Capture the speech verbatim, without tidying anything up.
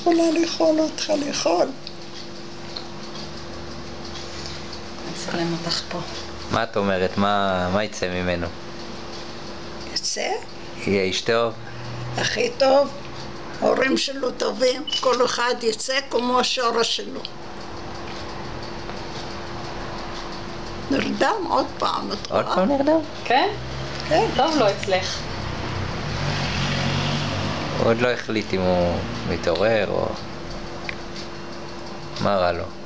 יכולה לאכול אותך לאכול. אצלם אותך פה. מה את אומרת? מה, מה יצא ממנו? יצא? יהיה איש טוב? הכי טוב. הורים שלו טובים, כל אחד יצא כמו השורש שלו. נרדם עוד פעם, את רואה? עוד פעם נרדם? כן? כן. טוב לא אצלך. הוא עוד לא החליט אם הוא מתעורר או... מה רע לו?